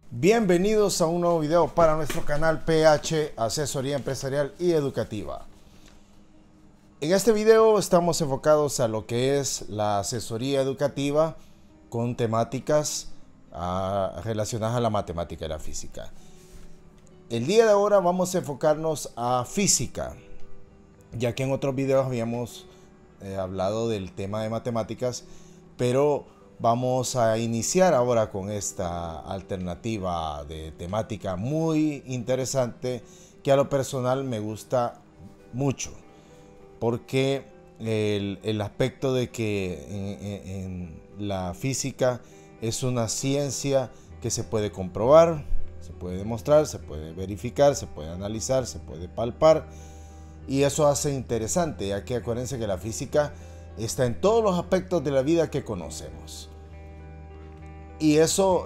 Bienvenidos a un nuevo video para nuestro canal PH Asesoría Empresarial y Educativa. En este video estamos enfocados a lo que es la asesoría educativa con temáticas relacionadas a la matemática y la física. El día de ahora vamos a enfocarnos a física, ya que en otros videos habíamos hablado del tema de matemáticas, pero vamos a iniciar ahora con esta alternativa de temática muy interesante que a lo personal me gusta mucho, porque el aspecto de que en la física es una ciencia que se puede comprobar, se puede demostrar, se puede verificar, se puede analizar, se puede palpar, y eso hace interesante, ya que acuérdense que la física está en todos los aspectos de la vida que conocemos. Y eso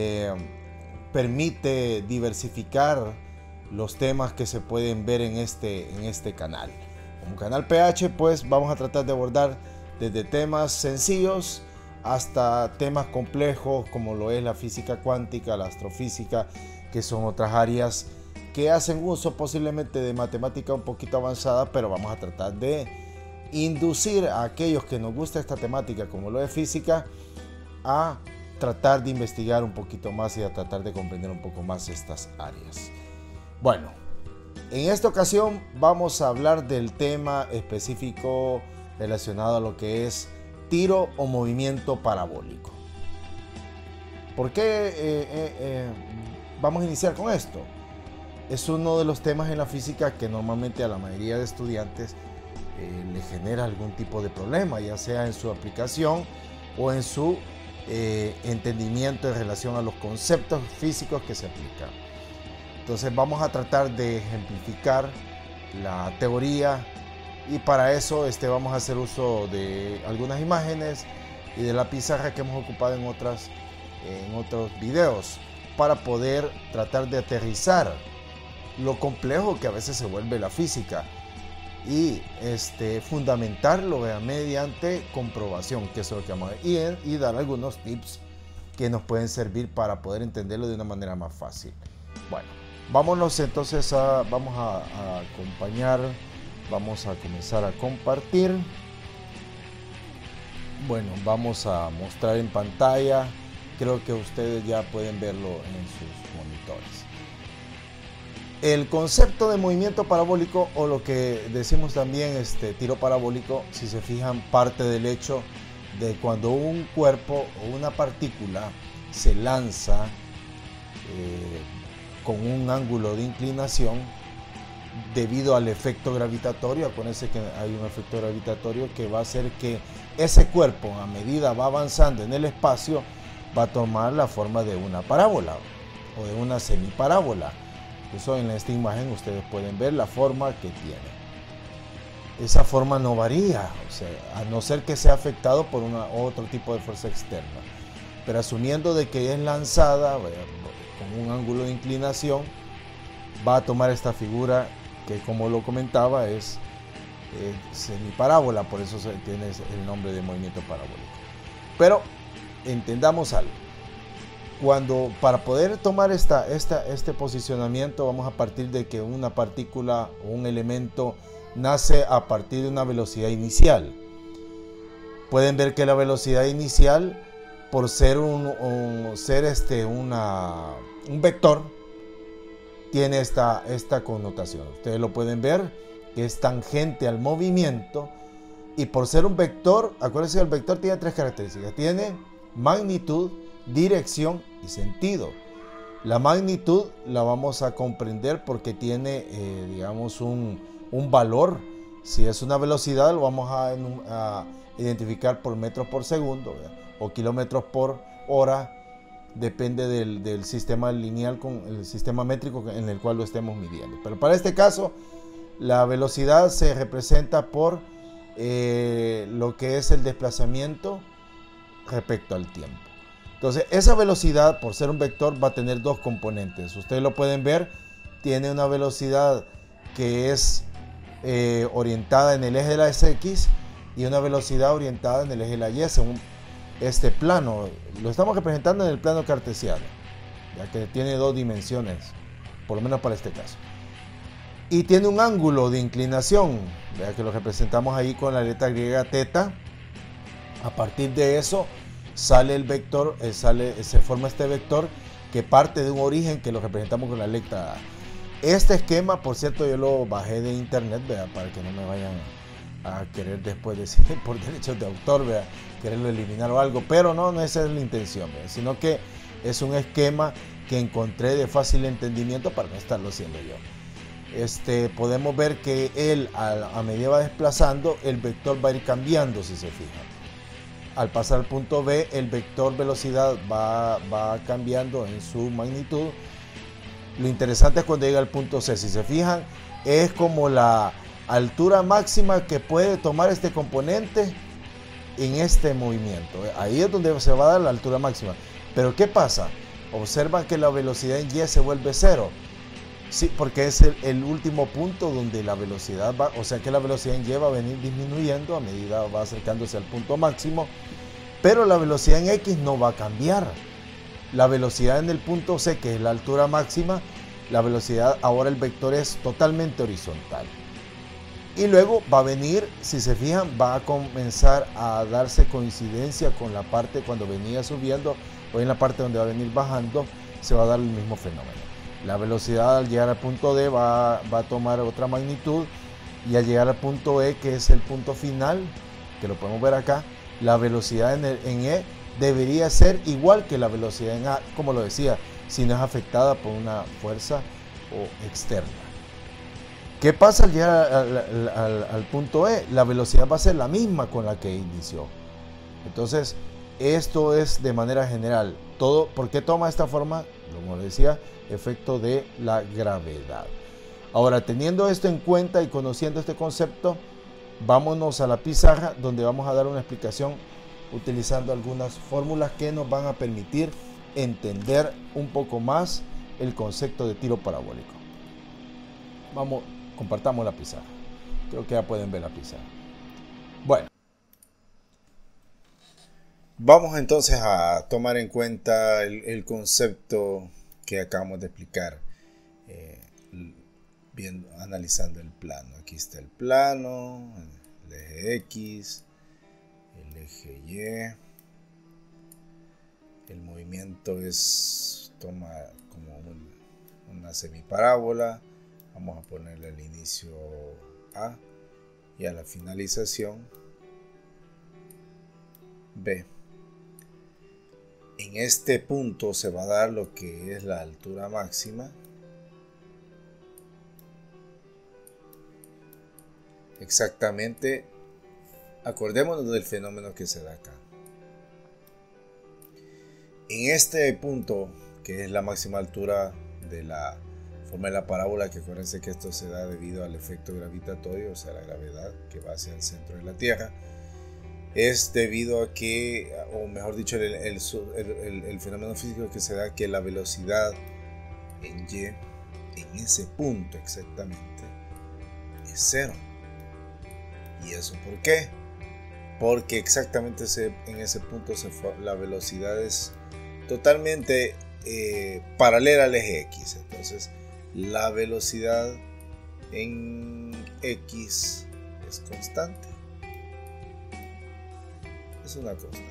permite diversificar los temas que se pueden ver en este canal. Como canal PH, pues vamos a tratar de abordar desde temas sencillos hasta temas complejos como lo es la física cuántica, la astrofísica, que son otras áreas que hacen uso posiblemente de matemática un poquito avanzada, pero vamos a tratar de inducir a aquellos que nos gusta esta temática como lo es física a tratar de investigar un poquito más y a tratar de comprender un poco más estas áreas. Bueno, en esta ocasión vamos a hablar del tema específico relacionado a lo que es tiro o movimiento parabólico. ¿Por qué vamos a iniciar con esto? Es uno de los temas en la física que normalmente a la mayoría de estudiantes le genera algún tipo de problema, ya sea en su aplicación o en su entendimiento en relación a los conceptos físicos que se aplican. Entonces vamos a tratar de ejemplificar la teoría, y para eso vamos a hacer uso de algunas imágenes y de la pizarra que hemos ocupado en otros videos para poder tratar de aterrizar lo complejo que a veces se vuelve la física y fundamentarlo mediante comprobación, que es lo que vamos a ver, y dar algunos tips que nos pueden servir para poder entenderlo de una manera más fácil. Bueno, vámonos entonces vamos a acompañar, vamos a comenzar a compartir. Bueno, vamos a mostrar en pantalla, creo que ustedes ya pueden verlo en sus monitores. El concepto de movimiento parabólico, o lo que decimos también tiro parabólico, si se fijan, parte del hecho de cuando un cuerpo o una partícula se lanza con un ángulo de inclinación debido al efecto gravitatorio. Acuérdense que hay un efecto gravitatorio que va a hacer que ese cuerpo, a medida va avanzando en el espacio, va a tomar la forma de una parábola o de una semiparábola. Eso en esta imagen ustedes pueden ver la forma que tiene. Esa forma no varía, o sea, a no ser que sea afectado por otro tipo de fuerza externa. Pero asumiendo de que es lanzada con un ángulo de inclinación, va a tomar esta figura que, como lo comentaba, es semiparábola, por eso tiene el nombre de movimiento parabólico. Pero entendamos algo. Para poder tomar este posicionamiento, vamos a partir de que una partícula o un elemento nace a partir de una velocidad inicial. Pueden ver que la velocidad inicial, por ser un vector, tiene esta connotación. Ustedes lo pueden ver, que es tangente al movimiento, y por ser un vector, acuérdense que el vector tiene tres características: tiene magnitud, dirección y sentido. La magnitud la vamos a comprender porque tiene digamos un valor. Si es una velocidad, lo vamos a identificar por metros por segundo, ¿verdad? O kilómetros por hora, depende del sistema lineal, con el sistema métrico en el cual lo estemos midiendo. Pero para este caso, la velocidad se representa por lo que es el desplazamiento respecto al tiempo. Entonces, esa velocidad, por ser un vector, va a tener dos componentes. Ustedes lo pueden ver, tiene una velocidad que es orientada en el eje de la X y una velocidad orientada en el eje de la Y, según este plano. Lo estamos representando en el plano cartesiano. ya que tiene dos dimensiones, por lo menos para este caso. Y tiene un ángulo de inclinación, ya que lo representamos ahí con la letra griega teta. A partir de eso sale el vector, se forma este vector que parte de un origen que lo representamos con la letra A. Este esquema, por cierto, yo lo bajé de internet, ¿verdad? Para que no me vayan a querer después decir por derechos de autor, ¿verdad? Quererlo eliminar o algo, pero no esa es la intención, ¿verdad? Sino que es un esquema que encontré de fácil entendimiento para no estarlo haciendo yo. Podemos ver que él, a medida va desplazando, el vector va a ir cambiando, si se fijan. Al pasar al punto B, el vector velocidad va cambiando en su magnitud. Lo interesante es cuando llega al punto C. Si se fijan, es como la altura máxima que puede tomar este componente en este movimiento. Ahí es donde se va a dar la altura máxima. Pero ¿qué pasa? Observan que la velocidad en Y se vuelve cero. Sí, porque es el último punto donde la velocidad va, o sea que la velocidad en Y va a venir disminuyendo a medida va acercándose al punto máximo, pero la velocidad en X no va a cambiar. La velocidad en el punto C, que es la altura máxima, la velocidad, ahora el vector es totalmente horizontal. Y luego va a venir, si se fijan, va a comenzar a darse coincidencia con la parte cuando venía subiendo, o en la parte donde va a venir bajando, se va a dar el mismo fenómeno. La velocidad al llegar al punto D va a tomar otra magnitud, y al llegar al punto E, que es el punto final, que lo podemos ver acá, la velocidad en E debería ser igual que la velocidad en A, como lo decía, si no es afectada por una fuerza o externa. ¿Qué pasa al llegar al punto E? La velocidad va a ser la misma con la que inició. Entonces, esto es de manera general. Todo, ¿por qué toma esta forma? Como decía, efecto de la gravedad. Ahora, teniendo esto en cuenta y conociendo este concepto, vámonos a la pizarra donde vamos a dar una explicación utilizando algunas fórmulas que nos van a permitir entender un poco más el concepto de tiro parabólico. Vamos, compartamos la pizarra. Creo que ya pueden ver la pizarra. Bueno, vamos entonces a tomar en cuenta el concepto que acabamos de explicar, analizando el plano. Aquí está el plano, el eje X, el eje Y. El movimiento toma como una semiparábola. Vamos a ponerle al inicio A y a la finalización B. En este punto se va a dar lo que es la altura máxima. Exactamente, acordémonos del fenómeno que se da acá. En este punto, que es la máxima altura de la forma de la parábola, que acuérdense que esto se da debido al efecto gravitatorio, o sea, la gravedad que va hacia el centro de la Tierra, es debido a que, o mejor dicho, el fenómeno físico que se da, que la velocidad en Y, en ese punto exactamente, es cero. ¿Y eso por qué? Porque exactamente en ese punto la velocidad es totalmente paralela al eje X. Entonces, la velocidad en X es constante. Es una constante.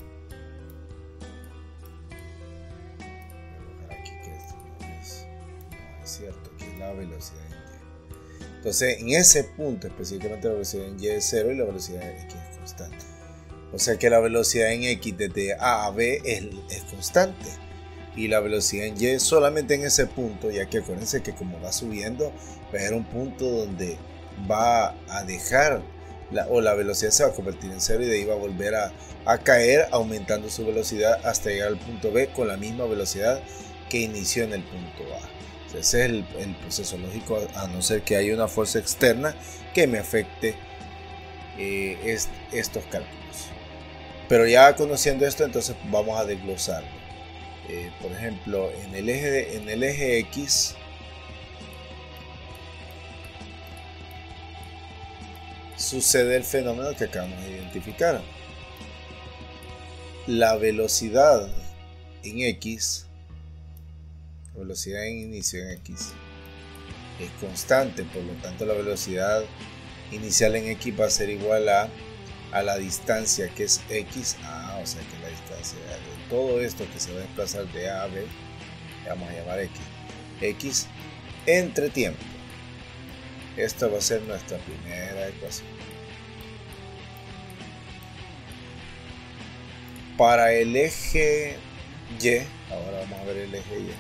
Voy a dejar aquí que esto no es cierto, que la velocidad en Y. Entonces, en ese punto específicamente la velocidad en Y es 0 y la velocidad en X es constante. O sea que la velocidad en X desde A a B es constante. Y la velocidad en Y solamente en ese punto, ya que acuérdense que como va subiendo, va a haber un punto donde va a dejar, la velocidad se va a convertir en 0 y de ahí va a volver a caer, aumentando su velocidad hasta llegar al punto B con la misma velocidad que inició en el punto A. Ese es el proceso lógico, a no ser que haya una fuerza externa que me afecte estos cálculos. Pero ya conociendo esto, entonces vamos a desglosarlo. Por ejemplo, en el eje X, sucede el fenómeno que acabamos de identificar. La velocidad en X La velocidad en inicio en X es constante, por lo tanto la velocidad inicial en X va a ser igual a la distancia que es X. O sea que la distancia de todo esto que se va a desplazar de A a B, le vamos a llamar X. X entre tiempo. Esta va a ser nuestra primera ecuación. Para el eje Y, ahora vamos a ver el eje Y.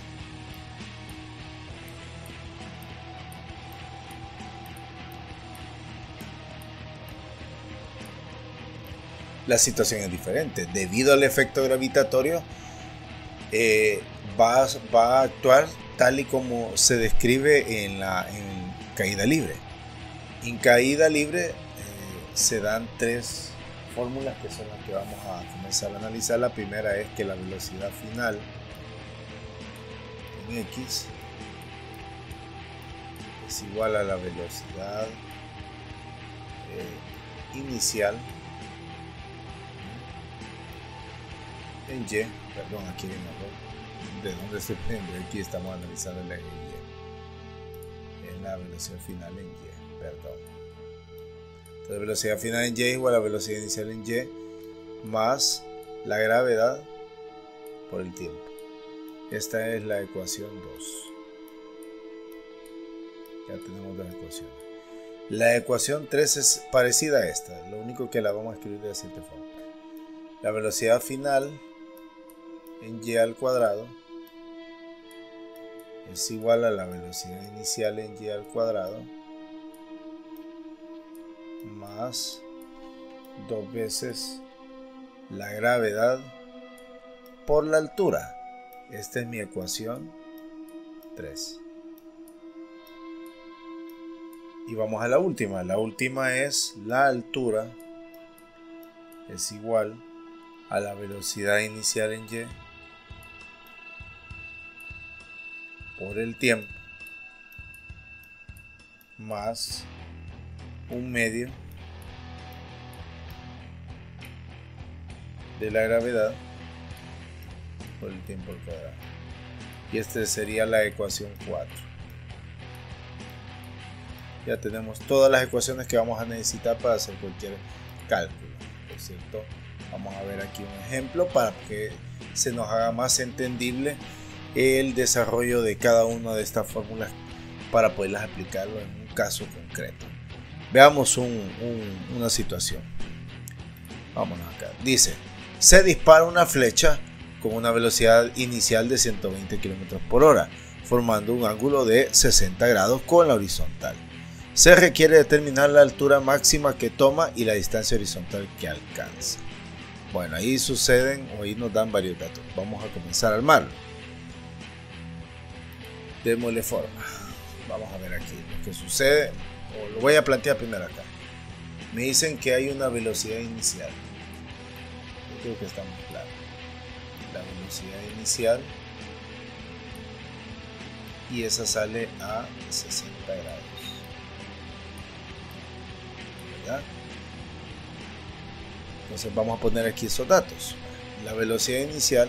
La situación es diferente. Debido al efecto gravitatorio, va a actuar tal y como se describe en caída libre. En caída libre se dan tres fórmulas que son las que vamos a comenzar a analizar. La primera es que la velocidad final en X es igual a la velocidad inicial en Y. Perdón, aquí hay un error. ¿De dónde estoy poniendo? Aquí estamos analizando el eje Y. Es la velocidad final en Y. Perdón. Entonces, velocidad final en Y igual a velocidad inicial en Y más la gravedad por el tiempo. Esta es la ecuación 2. Ya tenemos dos ecuaciones. La ecuación 3 es parecida a esta, lo único que la vamos a escribir de la siguiente forma. La velocidad final en Y al cuadrado es igual a la velocidad inicial en Y al cuadrado más 2 veces la gravedad por la altura. Esta es mi ecuación 3. Y vamos a la última. La última es la altura es igual a la velocidad inicial en Y por el tiempo más 1/2 de la gravedad por el tiempo al cuadrado. Y esta sería la ecuación 4. Ya tenemos todas las ecuaciones que vamos a necesitar para hacer cualquier cálculo. Por cierto, vamos a ver aquí un ejemplo para que se nos haga más entendible el desarrollo de cada una de estas fórmulas para poderlas aplicarlo en un caso concreto. Veamos una situación. Vámonos acá. Dice, se dispara una flecha con una velocidad inicial de 120 km por hora, formando un ángulo de 60 grados con la horizontal. Se requiere determinar la altura máxima que toma y la distancia horizontal que alcanza. Bueno, ahí ahí nos dan varios datos. Vamos a comenzar a armarlo. Démosle forma. Vamos a ver aquí lo que sucede, o lo voy a plantear primero acá. Me dicen que hay una velocidad inicial. Yo creo que está muy claro. La velocidad inicial, y esa sale a 60 grados. ¿Verdad? Entonces vamos a poner aquí esos datos. La velocidad inicial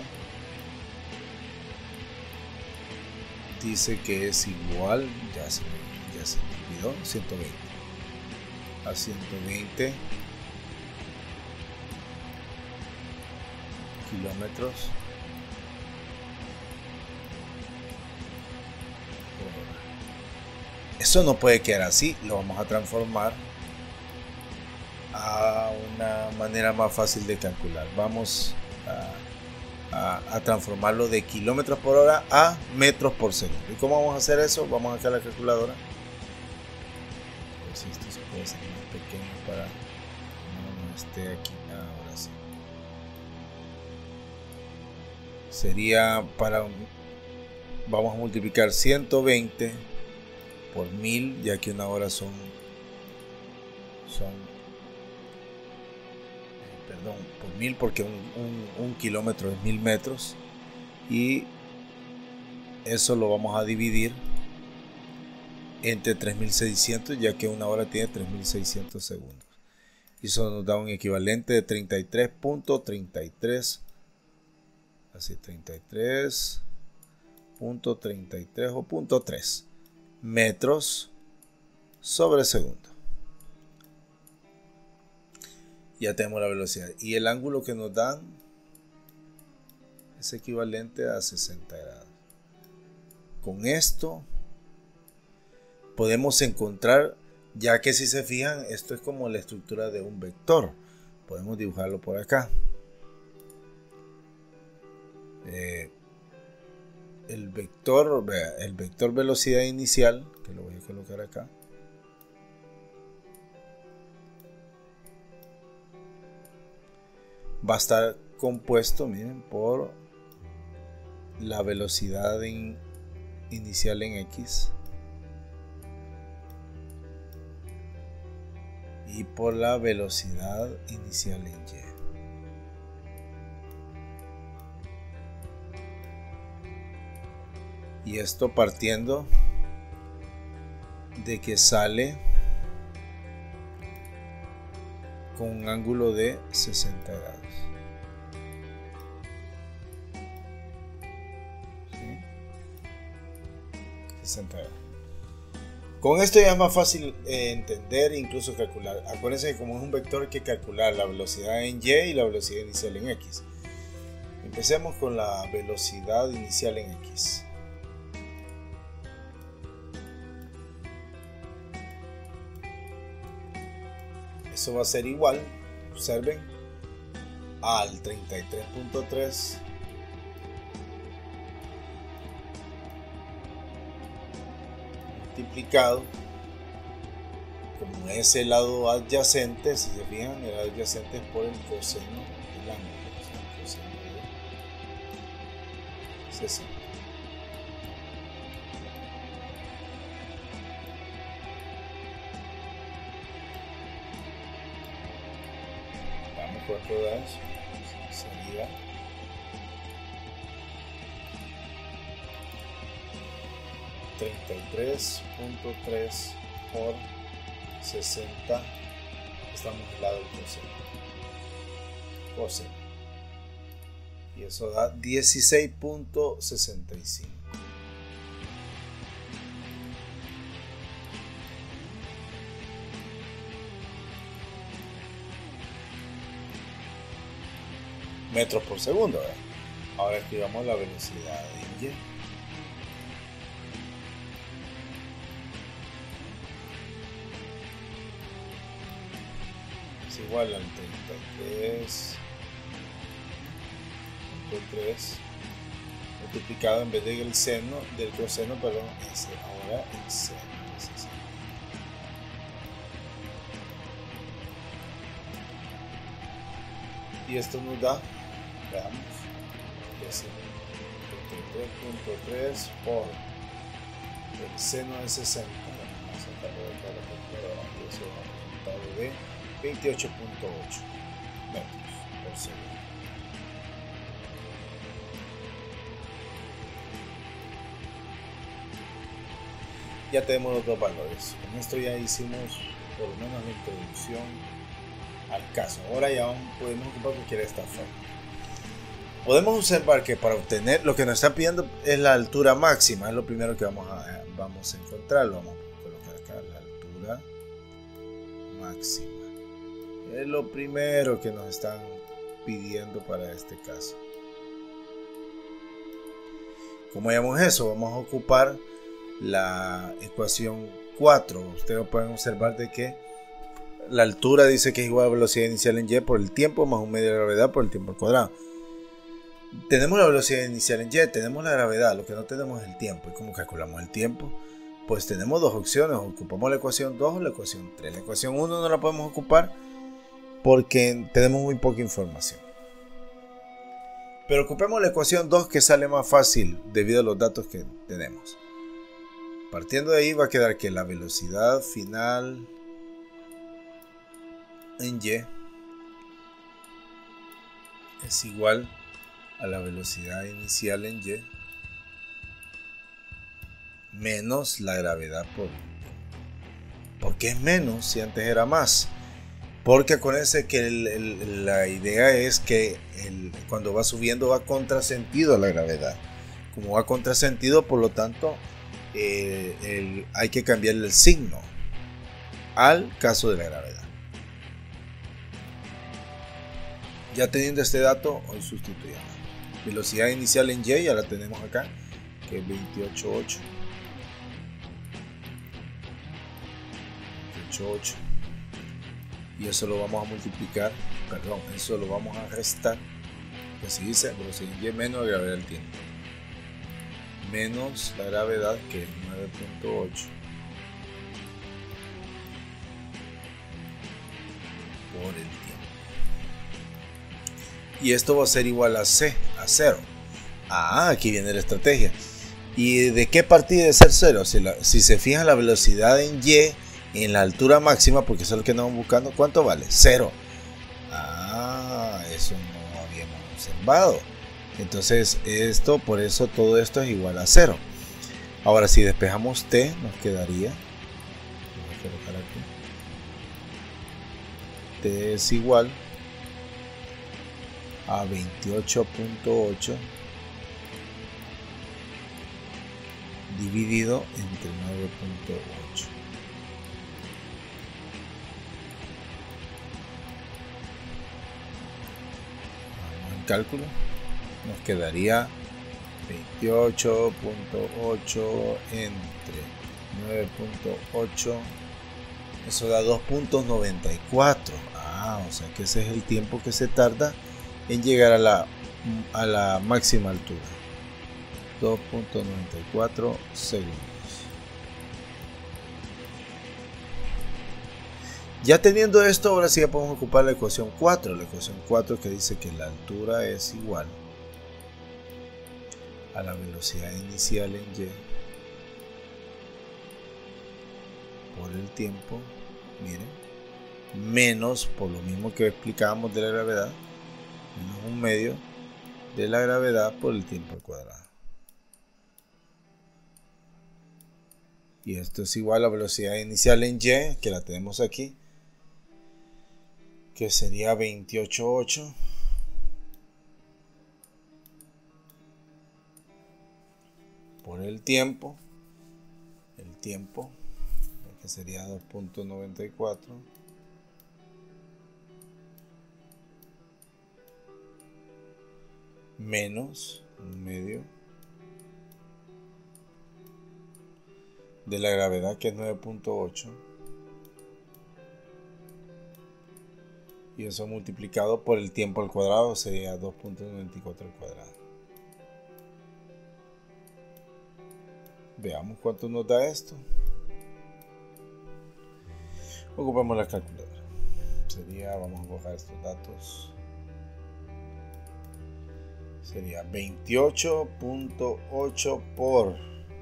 dice que es igual, ya se me olvidó, 120 a 120 kilómetros por hora. Eso no puede quedar así, lo vamos a transformar a una manera más fácil de calcular. Vamos a transformarlo de kilómetros por hora a metros por segundo. ¿Y cómo vamos a hacer eso? Vamos a sacar la calculadora. A ver si esto se puede hacer más pequeño para que no esté aquí. Ahora sí. Sería vamos a multiplicar 120 por 1000, ya que una hora por 1000, porque un kilómetro es 1000 metros, y eso lo vamos a dividir entre 3600, ya que una hora tiene 3600 segundos, y eso nos da un equivalente de 33.33, así 33 .33 o .3 metros sobre segundo. Ya tenemos la velocidad y el ángulo que nos dan es equivalente a 60 grados. Con esto podemos encontrar, ya que si se fijan, esto es como la estructura de un vector. Podemos dibujarlo por acá. El vector velocidad inicial, que lo voy a colocar acá, va a estar compuesto, miren, por la velocidad inicial en X y por la velocidad inicial en Y. Y esto partiendo de que sale con un ángulo de 60 grados. ¿Sí? 60 grados. Con esto ya es más fácil entender e incluso calcular. Acuérdense que como es un vector hay que calcular la velocidad en Y y la velocidad inicial en X. Empecemos con la velocidad inicial en X. Eso va a ser igual, observen, al 33.3 multiplicado, como es el lado adyacente, si se fijan, el lado adyacente es por el coseno del ángulo, el coseno de 60. ¿Cuánto da eso? Sería 33.3 por 60. Estamos al lado del coseno. Y eso da 16.65. metros por segundo. Ahora escribamos la velocidad en Y. Es igual al 33.3 multiplicado, en vez del seno del coseno, perdón, es ahora el seno de 60. Y esto nos da, veamos, 33.3 por el seno de 60. Vamos a sacarlo de acá, y eso da un resultado de 28.8 metros por segundo. Ya tenemos los dos valores. Con esto ya hicimos por lo menos la introducción al caso. Ahora ya podemos ocupar cualquiera de esta forma. Podemos observar que para obtener lo que nos está pidiendo es la altura máxima. Es lo primero que vamos a encontrar. Lo vamos a colocar acá, la altura máxima. Es lo primero que nos están pidiendo para este caso. ¿Cómo llamamos eso? Vamos a ocupar la ecuación 4. Ustedes pueden observar de que la altura dice que es igual a la velocidad inicial en Y por el tiempo más un medio de la gravedad por el tiempo al cuadrado. Tenemos la velocidad inicial en Y, tenemos la gravedad, lo que no tenemos es el tiempo. ¿Y cómo calculamos el tiempo? Pues tenemos dos opciones, ocupamos la ecuación 2 o la ecuación 3. La ecuación 1 no la podemos ocupar porque tenemos muy poca información. Pero ocupemos la ecuación 2, que sale más fácil debido a los datos que tenemos. Partiendo de ahí va a quedar que la velocidad final en Y es igual a la velocidad inicial en Y menos la gravedad ¿por qué es menos si antes era más? Porque acuérdense que la idea es que cuando va subiendo va contrasentido a la gravedad. Como va contrasentido, por lo tanto, hay que cambiarle el signo al caso de la gravedad. Ya teniendo este dato, hoy sustituyamos. Velocidad inicial en Y ya la tenemos acá, que es 28.8. 28.8. Y eso lo vamos a multiplicar, perdón, eso lo vamos a restar. Pues si dice velocidad en Y menos la gravedad del tiempo. Menos la gravedad, que es 9.8. Por el tiempo. Y esto va a ser igual a C, a 0. Ah, aquí viene la estrategia. ¿Y de qué partida de ser 0? Si se fijan, la velocidad en Y, en la altura máxima, porque eso es lo que estamos buscando, ¿cuánto vale? 0. Ah, eso no habíamos observado. Entonces, por eso todo esto es igual a 0. Ahora, si despejamos T, nos quedaría, voy a colocar aquí, T es igual a 28.8 dividido entre 9.8. Vamos al cálculo. Nos quedaría 28.8 entre 9.8. Eso da 2.94. O sea que ese es el tiempo que se tarda en llegar a la máxima altura. 2.94 segundos. Ya teniendo esto, ahora sí ya podemos ocupar la ecuación 4. La ecuación 4 que dice que la altura es igual a la velocidad inicial en Y por el tiempo, miren, menos, por lo mismo que explicábamos de la gravedad, menos 1/2 de la gravedad por el tiempo al cuadrado. Y esto es igual a la velocidad inicial en Y, que la tenemos aquí, que sería 28.8 por el tiempo, que sería 2.94 menos 1/2 de la gravedad, que es 9.8, y eso multiplicado por el tiempo al cuadrado sería 2.94 al cuadrado. Veamos cuánto nos da esto. Ocupemos la calculadora. Vamos a coger estos datos. Sería 28.8 por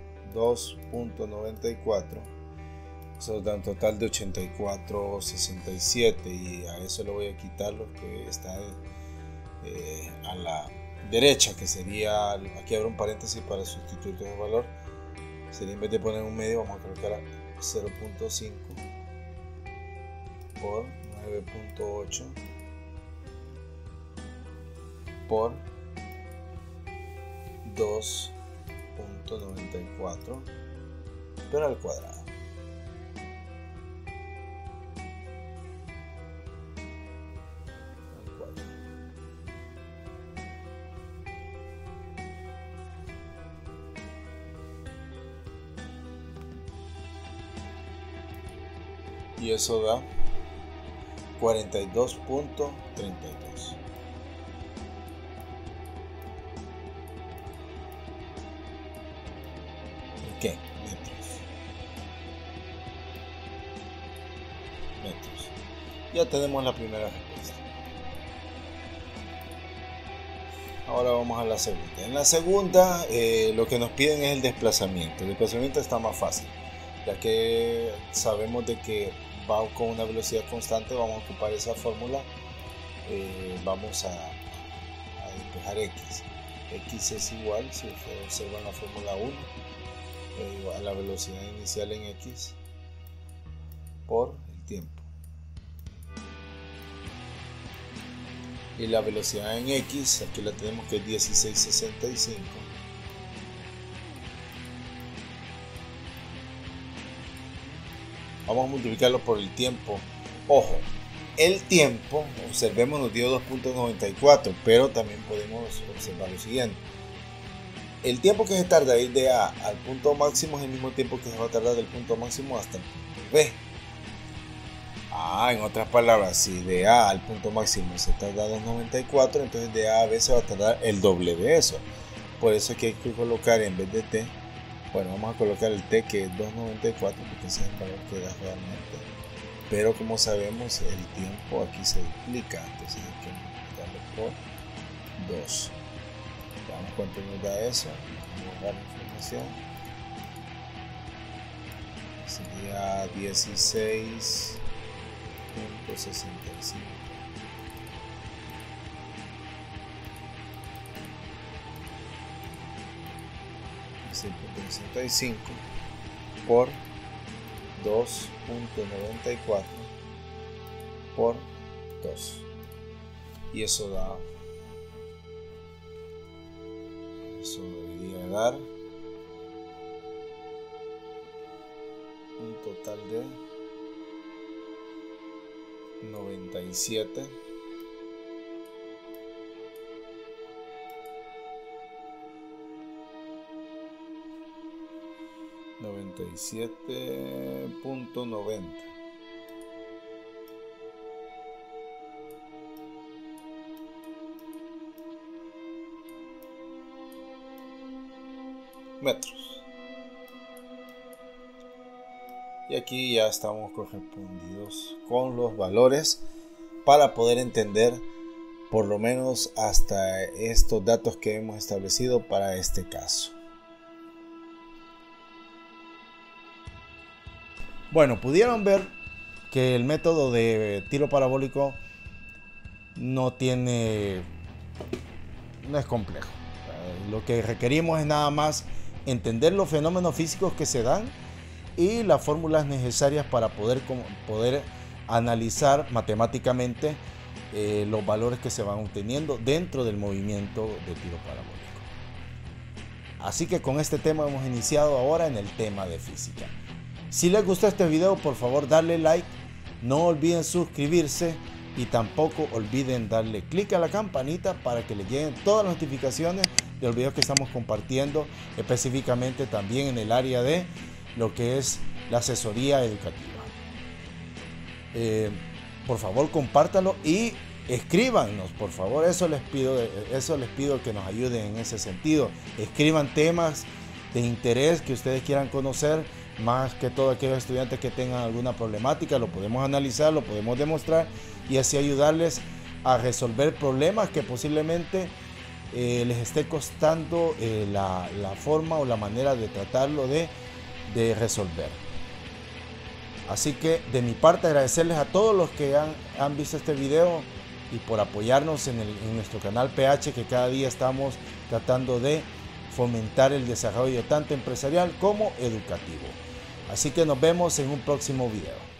2.94. Eso da un total de 84.67, y a eso le voy a quitar lo que está a la derecha, que sería, aquí abro un paréntesis para sustituir el valor. Sería, en vez de poner 1/2, vamos a colocar 0.5 por 9.8 por 2.94, pero al cuadrado. Y eso da 42.32. ¿En qué? Metros. Ya tenemos la primera respuesta. Ahora vamos a la segunda. En la segunda, lo que nos piden es el desplazamiento. El desplazamiento está más fácil, ya que sabemos de que va con una velocidad constante. Vamos a ocupar esa fórmula. Vamos a despejar x. X es igual, si ustedes observan la fórmula 1, a la velocidad inicial en x por el tiempo. Y la velocidad en x, aquí la tenemos, que es 16.65, vamos a multiplicarlo por el tiempo. Ojo, el tiempo, observemos, nos dio 2.94, pero también podemos observar lo siguiente. El tiempo que se tarda de ir de A al punto máximo es el mismo tiempo que se va a tardar del punto máximo hasta el punto B. En otras palabras, si de A al punto máximo se tarda 2.94, entonces de A a B se va a tardar el doble de eso. Por eso que hay que colocar en vez de T, bueno, vamos a colocar el T que es 2.94 porque ese es el valor que da realmente. Pero como sabemos, el tiempo aquí se duplica, entonces hay que multiplicarlo por 2. Veamos cuánto nos da eso. Vamos a borrar la información. Sería 16.65. 65 por 2.94 por 2, y eso debería dar un total de 97 97.90 metros. Y aquí ya estamos correspondidos con los valores para poder entender por lo menos hasta estos datos que hemos establecido para este caso. Bueno, pudieron ver que el método de tiro parabólico no es complejo. Lo que requerimos es nada más entender los fenómenos físicos que se dan y las fórmulas necesarias para poder analizar matemáticamente los valores que se van obteniendo dentro del movimiento de tiro parabólico. Así que con este tema hemos iniciado ahora en el tema de física. Si les gustó este video, por favor darle like, no olviden suscribirse y tampoco olviden darle clic a la campanita para que les lleguen todas las notificaciones de los videos que estamos compartiendo, específicamente también en el área de lo que es la asesoría educativa. Por favor compártanlo y escríbanos, por favor, eso les pido que nos ayuden en ese sentido. Escriban temas de interés que ustedes quieran conocer, más que todo aquellos estudiantes que tengan alguna problemática, lo podemos analizar, lo podemos demostrar y así ayudarles a resolver problemas que posiblemente les esté costando la forma o la manera de tratarlo de resolver. Así que de mi parte agradecerles a todos los que han visto este video y por apoyarnos en nuestro canal PH, que cada día estamos tratando de fomentar el desarrollo tanto empresarial como educativo. Así que nos vemos en un próximo video.